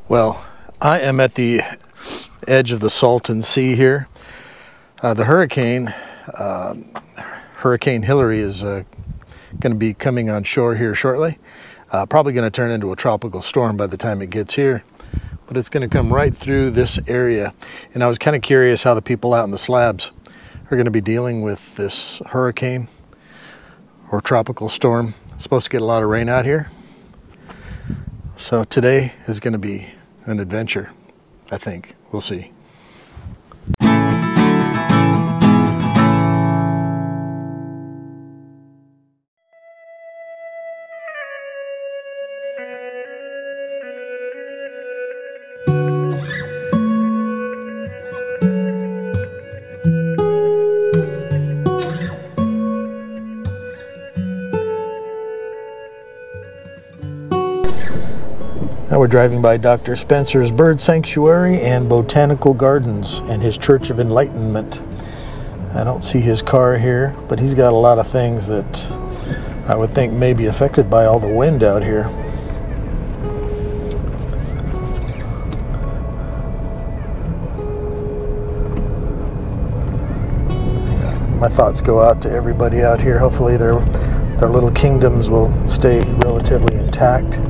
Well, I am at the edge of the Salton Sea here. The hurricane, Hurricane Hillary, is going to be coming on shore here shortly. Probably going to turn into a tropical storm by the time it gets here. But it's going to come right through this area. And I was kind of curious how the people out in the slabs are going to be dealing with this hurricane or tropical storm. It's supposed to get a lot of rain out here. So today is going to be an adventure, I think. We'll see. Now we're driving by Dr. Spencer's Bird Sanctuary and Botanical Gardens and his Church of Enlightenment. I don't see his car here, but he's got a lot of things that I would think may be affected by all the wind out here. My thoughts go out to everybody out here. Hopefully their little kingdoms will stay relatively intact.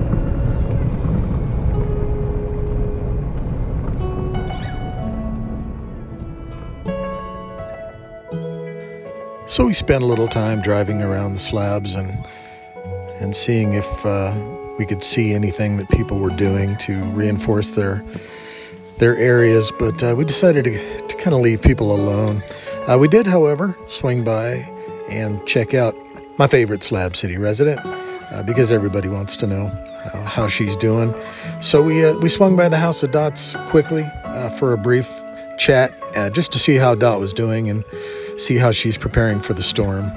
So we spent a little time driving around the slabs and seeing if we could see anything that people were doing to reinforce their areas, but we decided to kind of leave people alone. We did, however, swing by and check out my favorite Slab City resident because everybody wants to know how she's doing. So we swung by the house of Dot's quickly for a brief chat just to see how Dot was doing and see how she's preparing for the storm.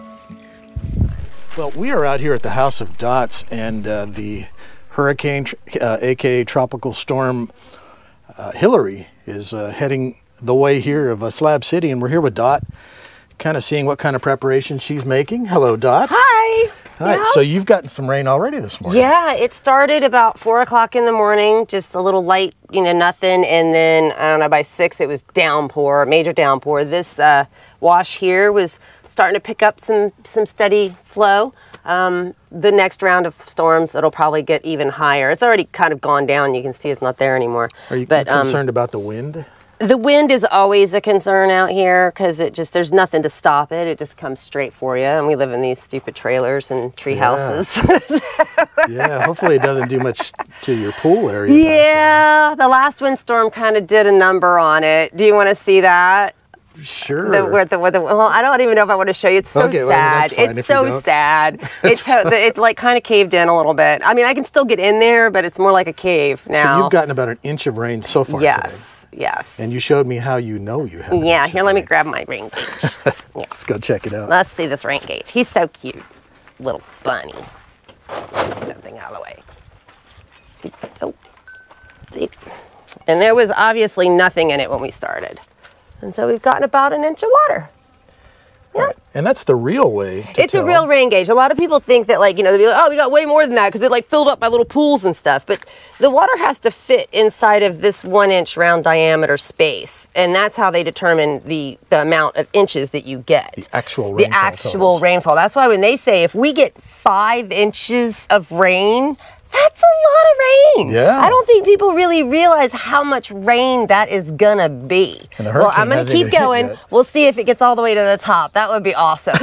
Well, we are out here at the house of Dot's, and the hurricane, aka tropical storm Hillary, is heading the way here of Slab City, and we're here with Dot, kind of seeing what kind of preparation she's making. Hello, Dot. Hi. Hi. Yeah. So you've gotten some rain already this morning. Yeah, it started about 4 o'clock in the morning, just a little light, nothing, and then I don't know, by 6 it was downpour, major downpour. This wash here was starting to pick up some steady flow. The next round of storms, it'll probably get even higher. It's already kind of gone down. You can see it's not there anymore. Are you concerned about the wind? The wind is always a concern out here because there's nothing to stop it. It just comes straight for you. And we live in these stupid trailers and tree houses. Yeah, hopefully it doesn't do much to your pool area. Yeah, the last windstorm kind of did a number on it. Do you want to see that? Sure. Well, I don't even know if I want to show you. It's so sad. It's so sad. It like kind of caved in a little bit. I mean, I can still get in there, but it's more like a cave now. So you've gotten about an inch of rain so far Yes, today. Yes. And you showed me how you know you have an Yeah, inch here, of let me rain. grab my rain gauge. Yeah. Let's go check it out. Let's see this rain gauge. He's so cute. Little bunny. Get that thing out of the way. Oh, see? And there was obviously nothing in it when we started. And so we've gotten about an inch of water. Yeah. Right. And that's the real way to It's a real rain gauge. A lot of people think that, like, they'll be like, oh, we got way more than that because it like filled up my little pools and stuff. But the water has to fit inside of this 1 inch round diameter space. And that's how they determine the amount of inches that you get. The actual rainfall. The actual rainfall. That's why when they say if we get 5 inches of rain, that's a lot of rain. Yeah. I don't think people really realize how much rain that is gonna be. Well, I'm gonna keep going. We'll see if it gets all the way to the top. That would be awesome.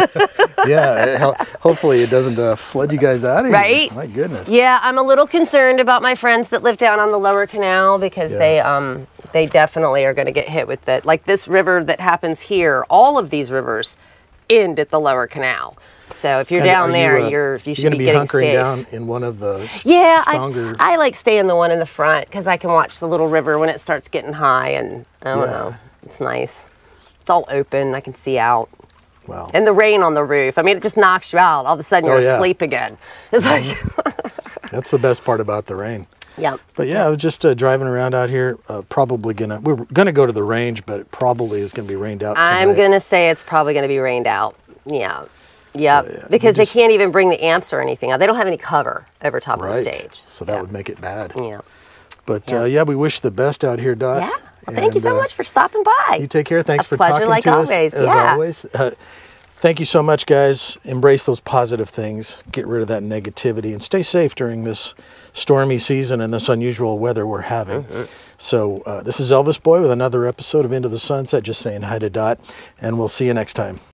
Yeah, hopefully it doesn't flood you guys out of here. Right? My goodness. Yeah, I'm a little concerned about my friends that live down on the lower canal because they definitely are gonna get hit with it. Like this river that happens here, all of these rivers end at the lower canal. So if you're down there, you should be getting safe. Down in one of the stronger... I like staying the one in the front because I can watch the little river when it starts getting high, and I don't know, it's nice. It's all open, I can see out. Wow. And the rain on the roof, I mean, it just knocks you out. All of a sudden you're asleep again. It's like... That's the best part about the rain. Yeah. But yeah, I was just driving around out here. We're gonna go to the range, but it probably is gonna be rained out tonight. I'm gonna say it's probably gonna be rained out. Yeah. Yep. Because they can't even bring the amps or anything out. They don't have any cover over top of the stage. So that would make it bad. Yeah. But yeah, we wish the best out here, Dot. Yeah. Well, thank you so much for stopping by. You take care. Thanks for pleasure, talking like to always. us, as Yeah. always. Thank you so much, guys. Embrace those positive things. Get rid of that negativity and stay safe during this stormy season and this unusual weather we're having. So this is Elvis Boy with another episode of Into the Sunset. Just saying hi to Dot, and we'll see you next time.